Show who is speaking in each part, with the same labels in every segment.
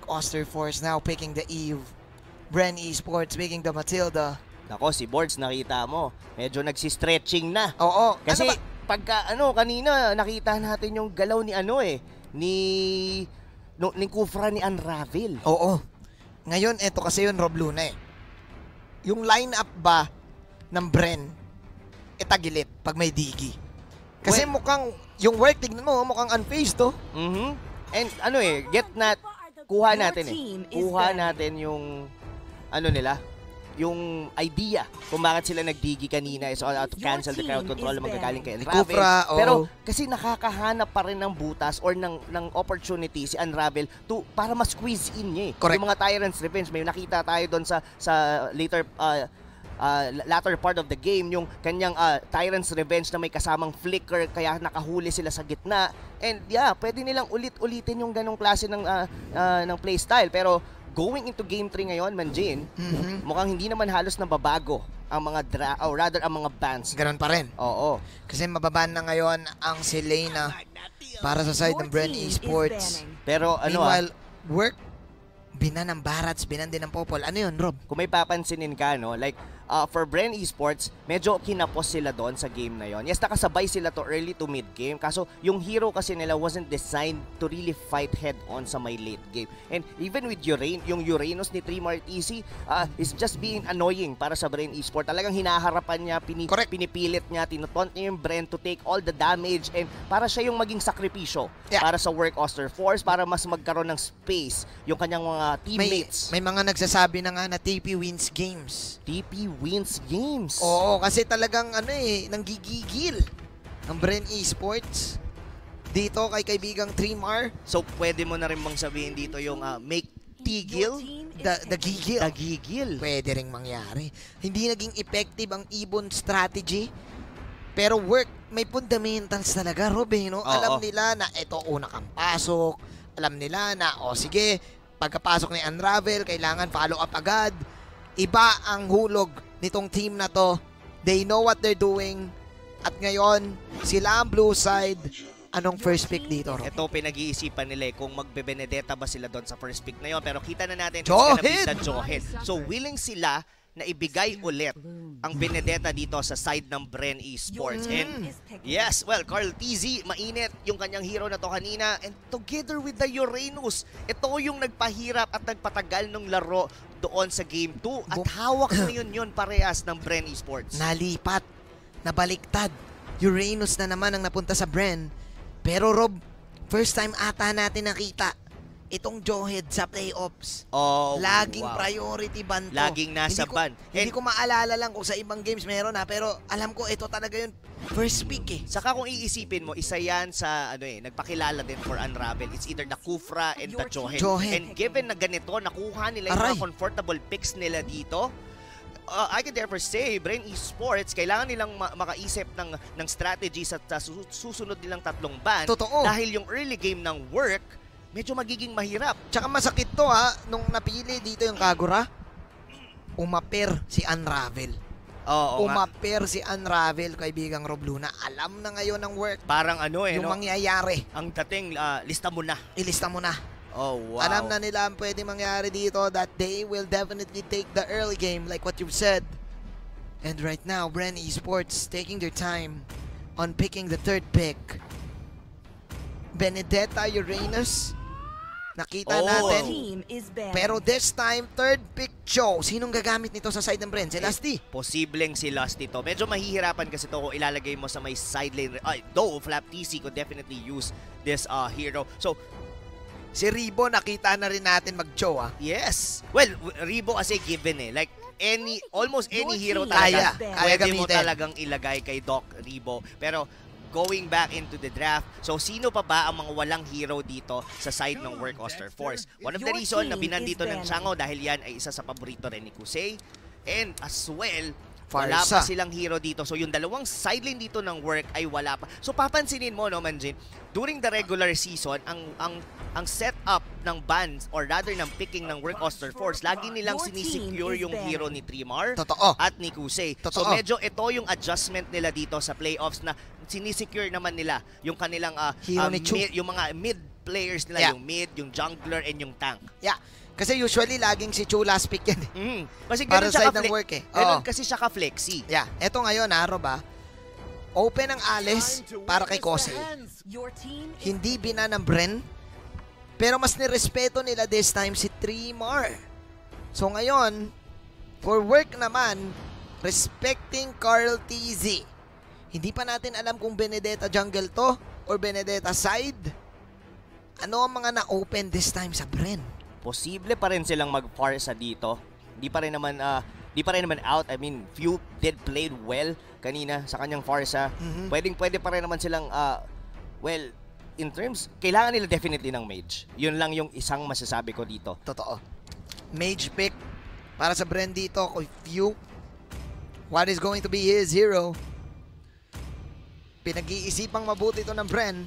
Speaker 1: Oster Force now picking the Eve. Bren Esports picking the Matilda.
Speaker 2: Nako, si Boards nakita mo, medyo nagsistretching na.
Speaker 1: Oo.
Speaker 2: Kasi
Speaker 1: ano ba?
Speaker 2: pagka kanina nakita natin yung galaw ni ni Kufra ni Unravel.
Speaker 1: Oo. Ngayon, eto kasi yun, Rob Luna eh. Yung line-up ba ng Bren, tagilid pag may digi. Kasi mukhang, yung work, tignan mo, mukhang unfazed to.
Speaker 2: And kuha natin yung nila, yung idea kung bakit sila nagdigi kanina is all out to cancel the crowd control na magagaling kay Unravel. Pero kasi nakakahanap pa rin ng butas or ng opportunity si Unravel para ma-squeeze in niya eh.
Speaker 1: Correct.
Speaker 2: Yung mga Tyrant's Revenge, may nakita tayo doon sa latter part of the game, yung kanyang Tyrant's Revenge na may kasamang flicker kaya nakahuli sila sa gitna. And yeah, pwede nilang ulit-ulitin yung ganong klase ng playstyle. Pero going into Game 3 ngayon, Manjin, mukhang hindi naman halos nababago ang mga ang mga bans.
Speaker 1: Ganon pa rin.
Speaker 2: Oo.
Speaker 1: Kasi mababan na ngayon ang Selena para sa side ng Bren Esports.
Speaker 2: Pero
Speaker 1: meanwhile, work, binan ng Barats, binan din ng Popol. Ano yun, Rob?
Speaker 2: Kung may papansinin ka, like, for Bren Esports, medyo kinapos sila doon sa game na yon. Yes, nakasabay sila to early to mid game. Kaso, yung hero kasi nila wasn't designed to really fight head-on sa my late game. And even with yung Uranus ni Trimar TC is just being annoying para sa Bren Esports. Talagang hinaharapan niya, pinipilit niya, tinutont niya yung Bren to take all the damage and para siya yung maging sakripisyo para sa Work Oster Force, para mas magkaroon ng space yung kanyang mga teammates.
Speaker 1: May mga nagsasabi na nga na TP wins games.
Speaker 2: TP wins games.
Speaker 1: Oo, kasi talagang nanggigigil ang Bren Esports dito kay kaibigang Trimar.
Speaker 2: So pwede mo na rin bang sabihin dito yung make tigil?
Speaker 1: The gigil.
Speaker 2: The gigil.
Speaker 1: Pwede ring mangyari. Hindi naging effective ang ibon strategy. Pero work, may fundamentals talaga, Rob, no? Alam nila na ito una kang pasok. Alam nila na, sige, pagkapasok ni Unravel, kailangan follow up agad. Iba ang hulog nitong team na to. They know what they're doing. At ngayon, sila ang blue side. Anong first pick dito, Rob?
Speaker 2: Ito pinag-iisipan nila kung magbe-Benedetta ba sila doon sa first pick na yon. Pero kita na natin, Johead. So willing sila na ibigay ulit ang Benedetta dito sa side ng Bren Esports. And yes, well, Carl TZ, mainit yung kanyang hero na to kanina. And together with the Uranus, ito yung nagpahirap at nagpatagal ng laro doon sa Game 2. At hawak ngayon yun parehas ng Bren Esports.
Speaker 1: Nalipat, nabaliktad. Uranus na naman ang napunta sa Bren. Pero Rob, first time ata natin nakita itong Johead sa playoffs. Laging priority ban to.
Speaker 2: Laging nasa ban.
Speaker 1: Hindi ko maalala lang kung sa ibang games meron pero alam ko ito talaga yung first pick eh.
Speaker 2: Saka kung iisipin mo, isa yan sa nagpakilala din for Unravel. It's either the Kufra and the Johead. And given na ganito, nakuha nila yung mga comfortable picks nila dito, I can therefore say, Bren Esports, kailangan nilang makaisip ng strategy sa susunod nilang tatlong ban.
Speaker 1: Totoo.
Speaker 2: Dahil yung early game ng work, medyo magiging mahirap.
Speaker 1: Tsaka masakit to nung napili dito yung Kagura, umaper si Unravel. Umaper si Unravel, kaibigang Rob Luna. Alam na ngayon ng work.
Speaker 2: Parang yung
Speaker 1: mangyayari.
Speaker 2: Ang dating, lista mo na.
Speaker 1: Ilista mo na.
Speaker 2: Oh, wow.
Speaker 1: Alam na nila ang pwede mangyari dito that they will definitely take the early game like what you've said. And right now, Bren Esports taking their time on picking the third pick. Benedetta, Uranus. Nakita natin. Pero this time, third pick Joe. Sinong gagamit nito sa side ng Bren? Si Lusty?
Speaker 2: Posibleng si Lusty to. Medyo mahihirapan kasi to kung ilalagay mo sa may side lane. Though, Flap TC could definitely use this hero. So,
Speaker 1: si Ribo, nakita na rin natin mag-Joe
Speaker 2: Yes. Well, Ribo kasi given Like, almost any hero talaga.
Speaker 1: Kaya
Speaker 2: pwede mo talagang ilagay kay Doc Ribo. Pero, going back into the draft, so sino pa ba ang mga walang hero dito sa side ng Work Oster Force? One of the reason na binandito ng Chango dahil yan ay isa sa paborito rin ni Kusei. And as well, wala pa silang hero dito. So yung dalawang side lane dito ng Work ay wala pa. So papansinin mo, no, Manjin, during the regular season, ang setup ng bans or rather ng picking ng Work Oster Force, lagi nilang sinisecure yung hero ni Trimar at ni Kusei. So medyo ito yung adjustment nila dito sa playoffs na sinisecure naman nila yung kanilang yung mga mid players nila,
Speaker 1: Yeah.
Speaker 2: yung mid, yung jungler, and yung tank.
Speaker 1: Yeah. Kasi usually, laging si Chu last pick yan.
Speaker 2: Kasi
Speaker 1: Para
Speaker 2: ganun
Speaker 1: sa
Speaker 2: siya
Speaker 1: side ng work eh.
Speaker 2: Ganun
Speaker 1: Oo.
Speaker 2: kasi siya ka-flexy.
Speaker 1: Yeah. Eto ngayon, Rob, open ang Alice para kay Kosei. Hindi bina ng Bren. Pero mas nirespeto nila this time si Trimar. So ngayon, for work naman, respecting Carl TZ. Hindi pa natin alam kung Benedetta jungle to or Benedetta side. Ano ang mga na-open this time sa Bren?
Speaker 2: Posible pa rin silang mag-Farsa dito. Di pa rin naman out. I mean, Few did played well kanina sa kanyang Farsa. Pwede pa rin naman silang well, in terms, kailangan nila definitely ng mage. Yun lang yung isang masasabi ko dito.
Speaker 1: Totoo. Mage pick para sa Bren dito kay Few. What is going to be his hero? Pinag-iisipang mabuti ito ng Bren.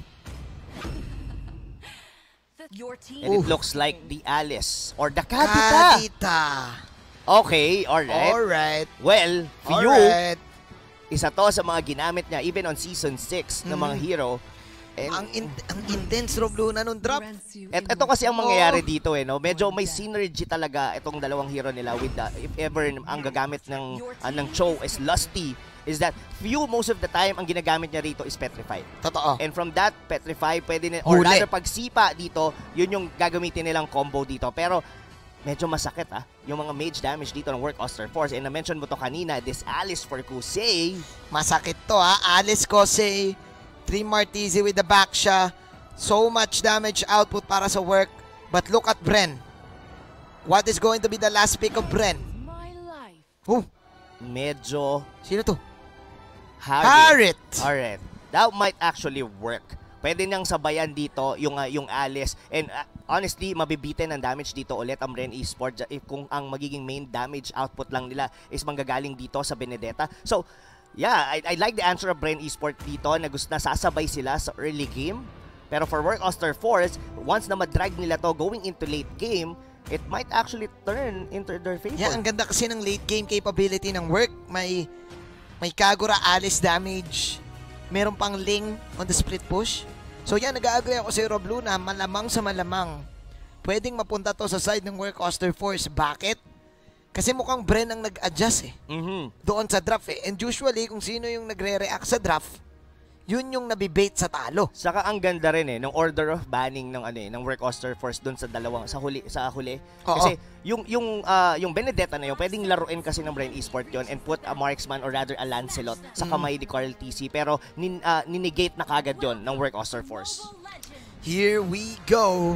Speaker 2: And it looks like the Alice or the Kadita.
Speaker 1: Kadita.
Speaker 2: Okay, alright.
Speaker 1: Alright.
Speaker 2: Well, Few,
Speaker 1: Alright.
Speaker 2: isa to sa mga ginamit niya even on Season 6 ng mga hero. And
Speaker 1: Ang intense Rob Luna nung drop.
Speaker 2: ito kasi ang mangyayari dito no. Medyo may synergy talaga itong dalawang hero nila with the, if ever ang gagamit ng Cho is Lusty, is that Few most of the time ang ginagamit niya rito is Petrify.
Speaker 1: Totoo.
Speaker 2: And from that Petrify, pwede or
Speaker 1: Huli.
Speaker 2: rather pagsipa dito, yun yung gagamitin nilang combo dito. Pero medyo masakit yung mga mage damage dito ng Work Oster Force. And na-mention mo to kanina, this Alice for Kosei.
Speaker 1: Masakit to Alice Kosei. 3 Martizi with the back siya. So much damage output para sa work. But look at Bren. What is going to be the last pick of Bren?
Speaker 2: Medyo
Speaker 1: Sino to?
Speaker 2: Harriet.
Speaker 1: Harriet.
Speaker 2: Alright. That might actually work. Pwede niyang sabayan dito yung Alice. And honestly, mabibitin ang damage dito ulit ang Bren Esports kung ang magiging main damage output lang nila is manggagaling dito sa Benedetta. So, yeah, I like the answer of Bren Esports dito na gusto na sasabay sila sa early game. Pero for Work Oster Force, once na madrag nila to going into late game, it might actually turn into their favor.
Speaker 1: Yeah, ang ganda kasi ng late game capability ng work. May Kagura Alice damage. Meron pang Ling on the split push. So yan, nag-agree ako si Rob Luna, malamang sa malamang. Pwedeng mapunta to sa side ng Work Oster Force. Bakit? Kasi mukhang Bren ang nag-adjust doon sa draft And usually, kung sino yung nagre-react sa draft, yun yung nabibait sa talo.
Speaker 2: Saka ang ganda rin ng order of banning ng Work Oster Force doon sa huli.
Speaker 1: Oo.
Speaker 2: Kasi yung Benedetta na yun, pwedeng laruin kasi ng Bren Esports yun and put a marksman or rather a Lancelot sa kamay ni Carl TC. Pero ninegate na kagad yun ng Work Oster Force.
Speaker 1: Here we go.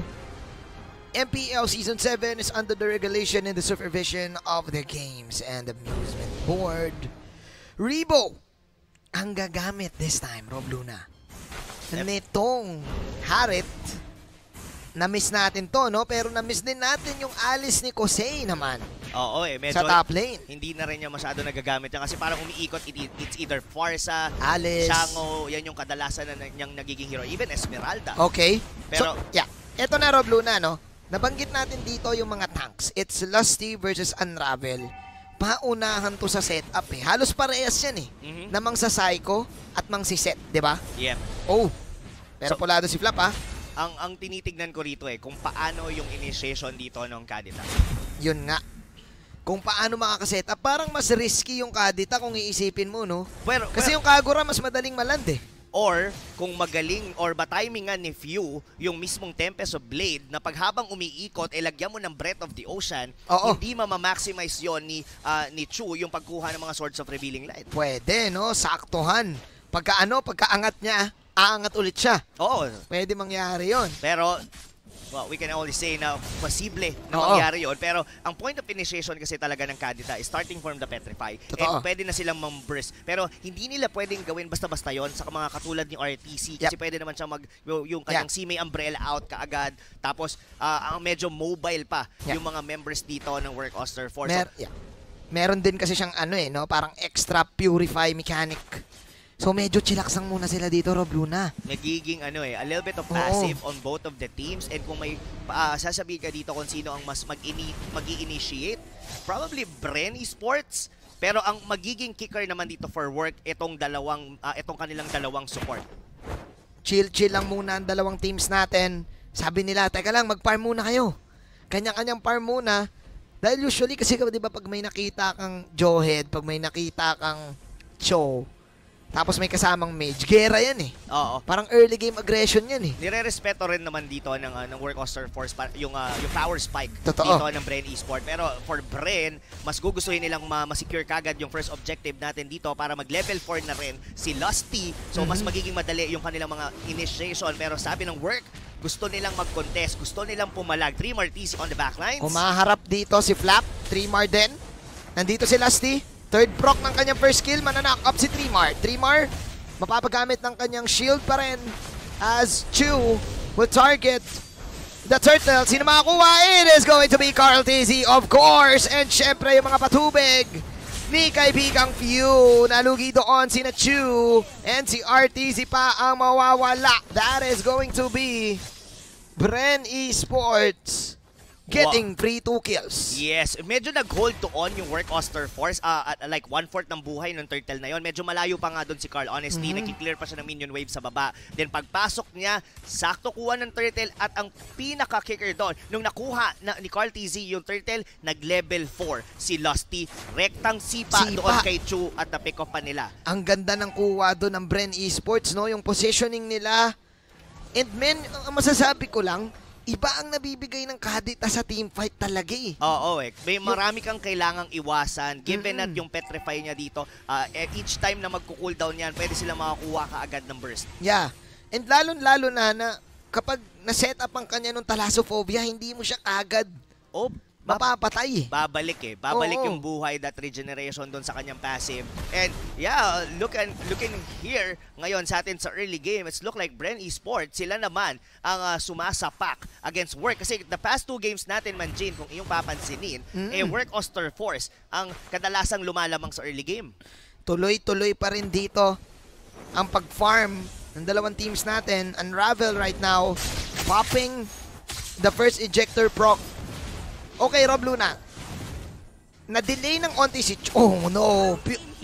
Speaker 1: MPL Season 7 is under the regulation and the supervision of the Games and Amusement Board. Rebo ang gagamit this time, Rob Luna. Nitong Harriet, na-miss natin to, no? Pero na-miss din natin yung Alice ni Kosei naman.
Speaker 2: Oo medyo
Speaker 1: sa top lane.
Speaker 2: Hindi na rin niya masyado nagagamit yan kasi parang umiikot, it's either Farsa,
Speaker 1: Alice,
Speaker 2: Shango, yan yung kadalasan na niyang nagiging hero. Even Esmeralda.
Speaker 1: Okay.
Speaker 2: Pero,
Speaker 1: so, yeah. Eto na, Rob Luna, no? Nabanggit natin dito yung mga tanks. It's Lusty versus Unravel. Paunahan to sa setup Halos parehas yan Namang sa Psycho at mang si Seth, di ba?
Speaker 2: Yeah.
Speaker 1: Oh. Pero pulado si Flap
Speaker 2: Ang tinitignan ko rito kung paano yung initiation dito ng Kadita.
Speaker 1: Yun nga. Kung paano makakasetup, parang mas risky yung Kadita kung iisipin mo, no? Kasi yung Kagura mas madaling maland
Speaker 2: Or, kung magaling or ba-timingan ni Few yung mismong Tempest of Blade na paghabang umiikot, lagyan mo ng Breath of the Ocean, hindi ma-maximize yon ni Chu yung pagkuha ng mga Swords of Revealing Light.
Speaker 1: Pwede, no? Saktuhan. Pagkaangat niya, aangat ulit siya.
Speaker 2: Oo.
Speaker 1: Pwede mangyari yon.
Speaker 2: Pero, well, we can only say na posible na mangyari yun. Pero ang point of initiation kasi talaga ng Kadita is starting from the Petrify. And pwede na silang mamburst. Pero hindi nila pwedeng gawin basta-basta yon sa mga katulad ni RTC. Kasi pwede naman siya yung kanyang CMA Umbrella out kaagad. Tapos, ang medyo mobile pa yung mga members dito ng Work Oster Force.
Speaker 1: Meron din kasi siyang no? Parang extra purify mechanic. So medyo chillaxang muna sila dito, Rob Luna.
Speaker 2: Nagiging a little bit of passive on both of the teams. And kung may sasabihin ka dito kung sino ang mas mag-i-initiate, probably Bren Esports. Pero ang magiging kicker naman dito for work, itong kanilang dalawang support.
Speaker 1: Chill lang muna ang dalawang teams natin. Sabi nila, teka lang, mag-farm muna kayo. Kanya-kanyang farm muna. Dahil usually, kasi di ba pag may nakita kang Jawhead, pag may nakita kang Cho, tapos may kasamang mage, gera yan eh.
Speaker 2: Oo.
Speaker 1: Parang early game aggression yan eh.
Speaker 2: Nire-respeto rin naman dito ng Work Oster Force yung power spike
Speaker 1: Totoo.
Speaker 2: dito ng Bren Esport. Pero for Bren, mas gugustuhin nilang ma-secure kagad yung first objective natin dito para mag-level 4 na rin si Lusty. So mas magiging madali yung kanilang mga initiation. Pero sabi ng Work, gusto nilang mag-contest, gusto nilang pumalag. 3 Martis on the backlines.
Speaker 1: Humaharap dito si Flap, 3mar din. Nandito si Lusty. Third proc ng kanyang first kill, mananock up si 3mar. 3mar, mapapagamit ng kanyang shield pa rin as Chu will target the turtle. Sino makakuha? It is going to be Carl TZ, of course. And syempre yung mga patubig ni kaibigang Few. Nalugi doon sina Chu and si RTZ pa ang mawawala. That is going to be Bren Esports getting free 2 kills.
Speaker 2: Yes, medyo nag-hold to on yung Work Oster Force. At like 1/4 ng buhay ng turtle na yon. Medyo malayo pa nga doon si Carl. Honestly, nag-clear pa siya ng minion wave sa baba. Then pagpasok niya, sakto kuha ng turtle at ang pinaka-kicker doon, nung nakuha ni Carl TZ yung turtle, nag-level 4 si Lusty. Rektang sipa doon kay Chu at na-pick off pa nila.
Speaker 1: Ang ganda ng kuha doon ng Bren Esports, no? Yung positioning nila. And men, masasabi ko lang, iba ang nabibigay ng kadita sa teamfight talaga eh.
Speaker 2: Oo eh. May marami kang kailangang iwasan. Given that yung petrify niya dito, each time na magko-cooldown yan, pwede sila makakuha kaagad ng burst.
Speaker 1: Yeah. And lalo-lalo na kapag na-set up ang kanya nung Thalassophobia, hindi mo siya agad mapapatay.
Speaker 2: Babalik eh. Babalik yung buhay, that regeneration doon sa kanyang passive. And yeah, looking here ngayon sa atin sa early game, it's look like Bren Esports, sila naman ang sumasapak against Work. Kasi the past 2 games natin, Manjin, kung iyong papansinin, Work Oster Force ang kadalasang lumalamang sa early game.
Speaker 1: Tuloy-tuloy pa rin dito ang pag-farm ng dalawang teams natin. Unravel right now, popping the first ejector proc. Okay, Rob Luna. Na-delay ng onti si... Oh, no.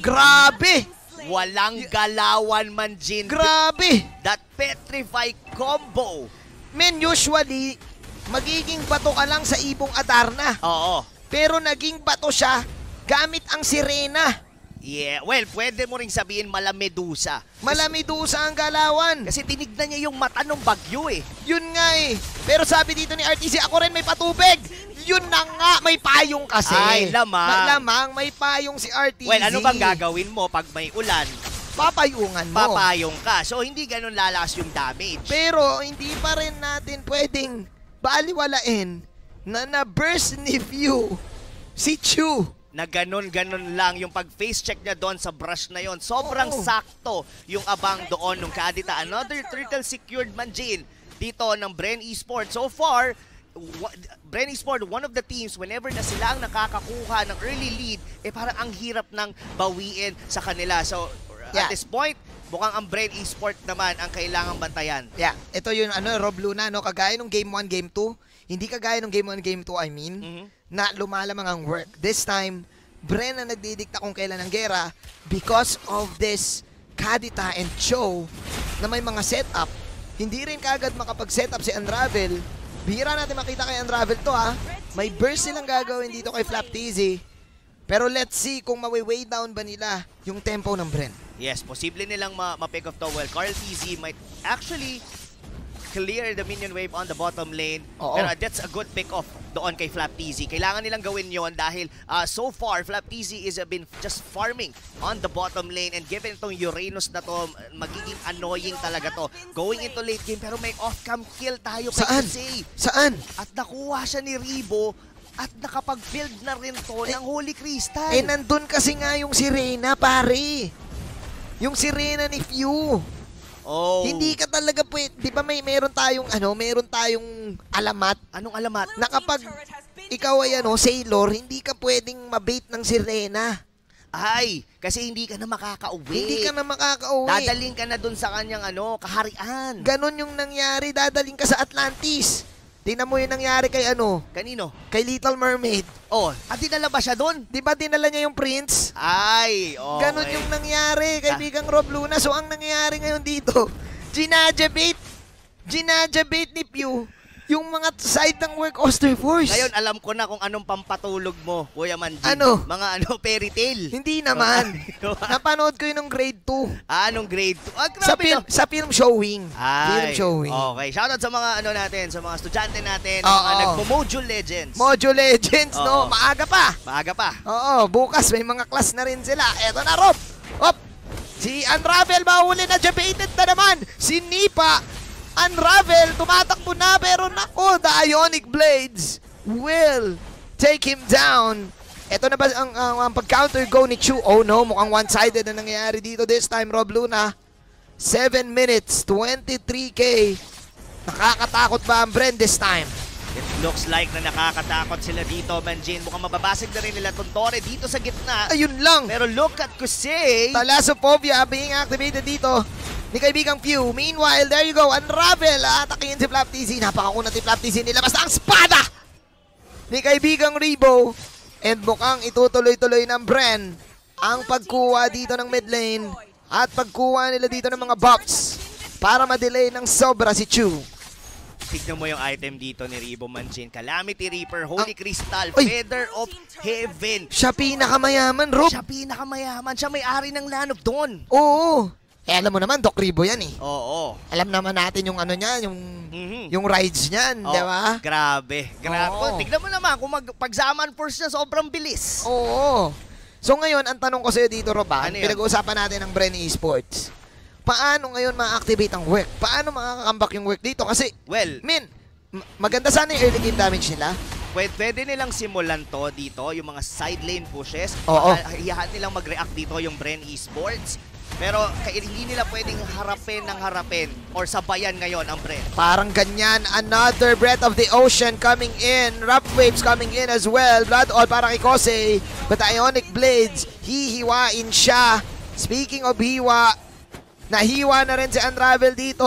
Speaker 1: Grabe!
Speaker 2: Walang galawan, Manjin.
Speaker 1: Grabe!
Speaker 2: That petrify combo.
Speaker 1: Men, usually, magiging bato ka lang sa ibong Adarna.
Speaker 2: Oo.
Speaker 1: Pero naging bato siya gamit ang sirena.
Speaker 2: Yeah, well, pwede mo ring sabihin Malamedusa.
Speaker 1: Malamedusa ang galawan.
Speaker 2: Kasi tinignan niya yung mata ng bagyo eh.
Speaker 1: Yun nga eh. Pero sabi dito ni RTZ, ako rin may patubig. Yun na nga, may payong kasi.
Speaker 2: Ay, lamang.
Speaker 1: Lamang, may payong si RTZ.
Speaker 2: Well, ano bang gagawin mo pag may ulan?
Speaker 1: Papayungan mo.
Speaker 2: Papayong ka. So, hindi ganun lalakas yung damage.
Speaker 1: Pero, hindi pa rin natin pwedeng baliwalain na na-burst ni Few si Chu.
Speaker 2: Na ganun-ganun lang yung pag-face check niya doon sa brush na yon. Sobrang sakto yung abang doon nung kadita. Another turtle secured, Manjin, dito ng Bren Esports. So far, Bren Esports, one of the teams, whenever na sila ang nakakakuha ng early lead, parang ang hirap ng bawiin sa kanila. So, at this point, mukhang ang Bren Esports naman ang kailangang bantayan.
Speaker 1: Yeah, ito yung Rob Luna, no? Kagaya nung Game 1, Game 2, hindi kagaya nung Game 1, Game 2, I mean, na lumalamang ang Work. This time, Bren na nagdidikta kung kailan ang gera because of this Kadita and Cho na may mga setup. Hindi rin kaagad makapag-setup si Unravel. Bihira natin makita kay Unravel to ha. May burst silang gagawin dito kay Flap TZ. Pero let's see kung mawi-weigh down ba nila yung tempo ng Bren.
Speaker 2: Yes, posible nilang ma-pick off to. Well, Carl TZ might actually clear the minion wave on the bottom lane. Pero that's a good pick off doon kay Flap TZ. Kailangan nilang gawin yon dahil so far, Flap TZ is been just farming on the bottom lane, and given itong Uranus na to, magiging annoying talaga to. Going into late game, pero may off-cam kill tayo kay Jose.
Speaker 1: Saan?
Speaker 2: At nakuha siya ni Ribo at nakapag-build na rin to ng Holy Crystal.
Speaker 1: Nandun kasi nga yung sirena, pare. Yung sirena ni Few.
Speaker 2: Oh.
Speaker 1: Hindi ka talaga pwede, di ba meron tayong alamat.
Speaker 2: Anong alamat?
Speaker 1: Na kapag ikaw ay sailor, hindi ka pwedeng mabait ng sirena.
Speaker 2: Ay, kasi hindi ka na makakauwi.
Speaker 1: Hindi ka na makakauwi.
Speaker 2: Dadaling ka na dun sa kanyang kaharian.
Speaker 1: Ganon yung nangyari, dadaling ka sa Atlantis. Tingnan mo yung nangyari kay
Speaker 2: Kanino?
Speaker 1: Kay Little Mermaid.
Speaker 2: Oh, dinala ba siya doon?
Speaker 1: Di ba dinala niya yung prince?
Speaker 2: Ay, okay.
Speaker 1: Ganon yung nangyari, kaibigang Rob Luna. So, ang nangyayari ngayon dito, ginajabate ni Pew yung mga side ng Work Oster Force.
Speaker 2: Ngayon, alam ko na kung anong pampatulog mo, Kuya Manjin.
Speaker 1: Ano?
Speaker 2: Mga fairy tale.
Speaker 1: Hindi naman. Napanood ko yun nung grade 2.
Speaker 2: Anong grade 2? Ah, grabe
Speaker 1: Sa film showing.
Speaker 2: Ay,
Speaker 1: Film showing.
Speaker 2: okay. Shoutout sa mga natin, sa mga estudyante natin,
Speaker 1: Oo.
Speaker 2: mga nagmo-Module Legends.
Speaker 1: Module Legends, no?
Speaker 2: Oo.
Speaker 1: Maaga pa.
Speaker 2: Maaga pa.
Speaker 1: Oo, bukas may mga class na rin sila. Eto na, Rob. Hop. Si Unravel mahuli na, debated na naman. Si Nipa. Unravel, tumatakbo na, pero nako, the Ionic Blades will take him down. Ito na ba ang pag-counter go ni Chu? Oh no, mukhang one-sided na nangyayari dito this time, Rob Luna. 7 minutes, 23K. Nakakatakot ba ang Bren this time?
Speaker 2: It looks like na nakakatakot sila dito, Manjin. Mukhang mababasag na rin nila Tontore dito sa gitna.
Speaker 1: Ayun lang.
Speaker 2: Pero look at Kusei.
Speaker 1: Talasophobia being activated dito ni kaibigang Pew. Meanwhile, there you go, Unravel. Atakin si Flap TC. Napakakunat si Flap TC. Nilabas na ang espada ni kaibigang Rebo. And mukhang itutuloy-tuloy ng Bren ang pagkuha dito ng mid lane at pagkuha nila dito ng mga buffs para ma-delay ng sobra si Chu.
Speaker 2: Tignan mo yung item dito ni Rebo, Manjin. Calamity Reaper, Holy Crystal,
Speaker 1: Ay!
Speaker 2: Feather of Heaven.
Speaker 1: Siya pinakamayaman, Rob.
Speaker 2: Siya pinakamayaman. Siya may-ari ng Land of Dawn.
Speaker 1: Oo. Eh, alam mo naman, Doc Rebo yan eh.
Speaker 2: Oo.
Speaker 1: Alam naman natin yung ano niya, yung
Speaker 2: Mhm.
Speaker 1: yung rides niyan, di ba?
Speaker 2: Grabe.
Speaker 1: Oo.
Speaker 2: Tignan mo naman, kung pag-Zaman Force niya, sobrang bilis.
Speaker 1: Oo. So ngayon, ang tanong ko sa'yo dito, Roba,
Speaker 2: Ano yun?
Speaker 1: pinag-uusapan natin ng Bren Esports. Paano ngayon ma-activate ang work? Paano makakambak yung work dito? Kasi,
Speaker 2: Well,
Speaker 1: maganda sana yung early game damage nila.
Speaker 2: pwede nilang simulan to dito, yung mga side lane pushes.
Speaker 1: Oo.
Speaker 2: Hiyahan nilang mag-react dito yung Bren Esports. Pero hindi nila pwedeng harapin or sabayan ngayon ang Bren.
Speaker 1: Parang ganyan, another Breath of the Ocean coming in. Rough Waves coming in as well. Blood All para kay Kosei. But Ionic Blades, hihiwain siya. Speaking of hiwa, nahiwa na rin si Unravel dito.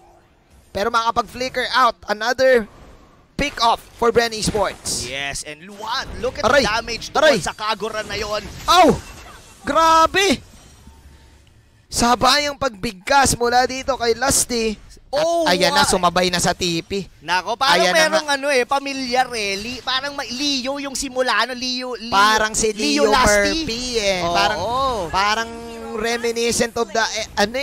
Speaker 1: Pero makapag-flicker out. Another pick off for Bren Esports.
Speaker 2: Yes, and what? Look at
Speaker 1: Aray!
Speaker 2: the damage
Speaker 1: Aray!
Speaker 2: doon sa Kagura na yon.
Speaker 1: Oh! Grabe! Sabayang pagbigkas mula dito kay Lusty.
Speaker 2: Oh,
Speaker 1: At ayan na,
Speaker 2: what?
Speaker 1: sumabay na sa TV.
Speaker 2: Nako, parang
Speaker 1: Ayan na
Speaker 2: merong pamilyar eh. Parang Leo yung simula, Leo.
Speaker 1: Parang si Leo
Speaker 2: Lusty.
Speaker 1: Murphy eh.
Speaker 2: Oo.
Speaker 1: Parang reminiscent of the,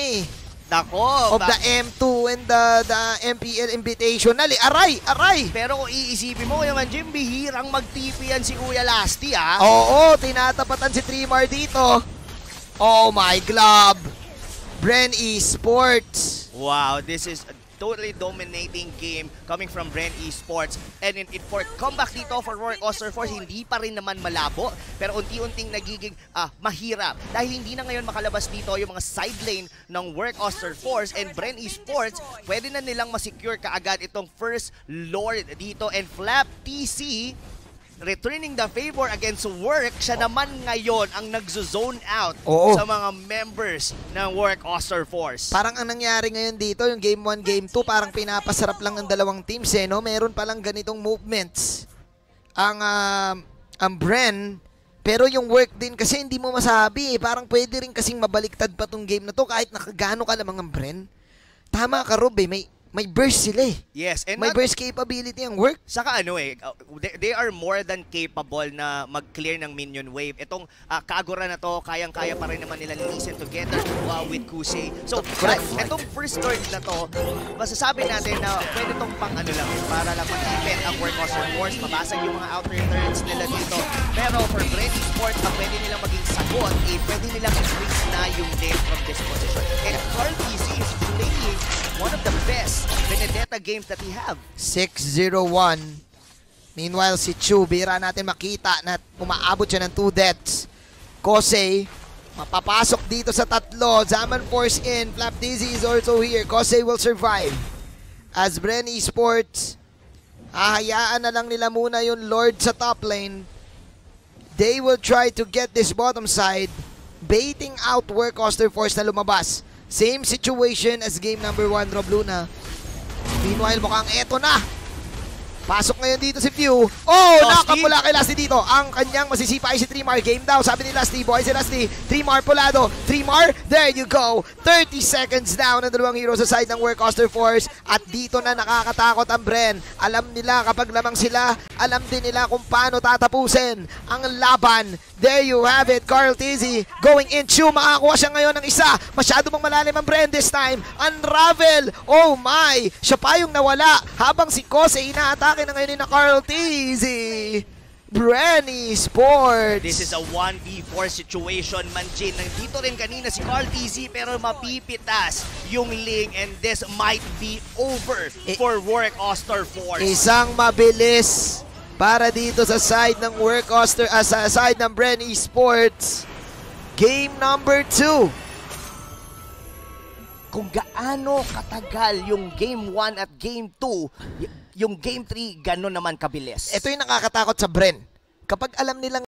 Speaker 2: Nako.
Speaker 1: of the M2 and the MPL Invitational. Aray!
Speaker 2: Pero kung iisipin mo, Kuya Manjin, bihirang mag-TP yan si Kuya Lusty, ah.
Speaker 1: Oo, tinatapatan si Trimar dito. Oh my glove. Bren Esports.
Speaker 2: Wow, this is a totally dominating game coming from Bren Esports. And for comeback dito for Work Oster Force, hindi pa rin naman malabo. Pero unti-unting nagiging mahirap. Dahil hindi na ngayon makalabas dito yung mga side lane ng Work Oster Force. And Bren Esports, pwede na nilang masecure kaagad itong first Lord dito. And Flap TC, returning the favor against Work, siya naman ngayon ang nagzo-zone out
Speaker 1: Oo.
Speaker 2: sa mga members ng Work Oster Force.
Speaker 1: Parang ang nangyari ngayon dito, yung Game 1, Game 2, parang pinapasarap lang ng dalawang teams eh, no? Meron palang ganitong movements ang Bren, pero yung Work din kasi hindi mo masabi eh. Parang pwede rin kasing mabaliktad pa tong game na to kahit nakagano ka lamang ang Bren. Tama ka, Rob eh. May burst sila eh.
Speaker 2: Yes, and
Speaker 1: May burst capability ang Work.
Speaker 2: saka they are more than capable na mag-clear ng minion wave. Itong Kagura na to, kayang-kaya pa rin naman nila listen together with Kusei. So, itong first Lord na to, masasabi natin na pwede tong para lang mag-event ang Work Oster Force, mabasag yung mga outer turrets nila dito. Pero for Bren Esports, pwede nilang maging sagot, pwede nilang increase na yung lane from this position. And Carl TC is playing one of the best Benedetta games that he have.
Speaker 1: 6-0-1. Meanwhile, si Chu, bira natin makita na umaabot siya ng 2 deaths. Kosei, mapapasok dito sa tatlo. Zaman Force in. Flap Dizzy is also here. Kosei will survive. As Bren Esports, hahayaan na lang nila muna yung Lord sa top lane. They will try to get this bottom side, baiting out Work Oster Force na lumabas. Same situation as game number 1, Rob Luna. Meanwhile, mukhang eto na. Pasok ngayon dito si Few. Oh, nakapula kay Lasty dito. Ang kanyang masisipa ay si Trimar. Game daw, sabi ni Lasty. Boy si Lasty. Trimar pulado. Trimar, there you go. 30 seconds down ang dalawang hero sa side ng Work Oster Force. At dito na nakakatakot ang Bren. Alam nila kapag lamang sila, alam din nila kung paano tatapusin ang laban. There you have it, Carl Tizzy going in. Chu, makakuha siya ngayon ng isa. Masyado mang malalim ang Bren this time. Unravel. Oh my. Siya pa yung nawala. Habang si Kose inaatake na ngayon ni na Carl Tizzy. Bren Esports.
Speaker 2: This is a 1v4 situation, Manjin. Nandito rin kanina si Carl Tizzy pero mapipitas yung Ling and this might be over for Work Oster Force.
Speaker 1: Isang mabilis para dito sa side ng Work Oster, sa side ng Bren Esports. Game number 2.
Speaker 2: Kung gaano katagal yung Game 1 at Game 2, yung Game 3 gano'n naman kabilis.
Speaker 1: Ito yung nakakatakot sa Bren. Kapag alam nilang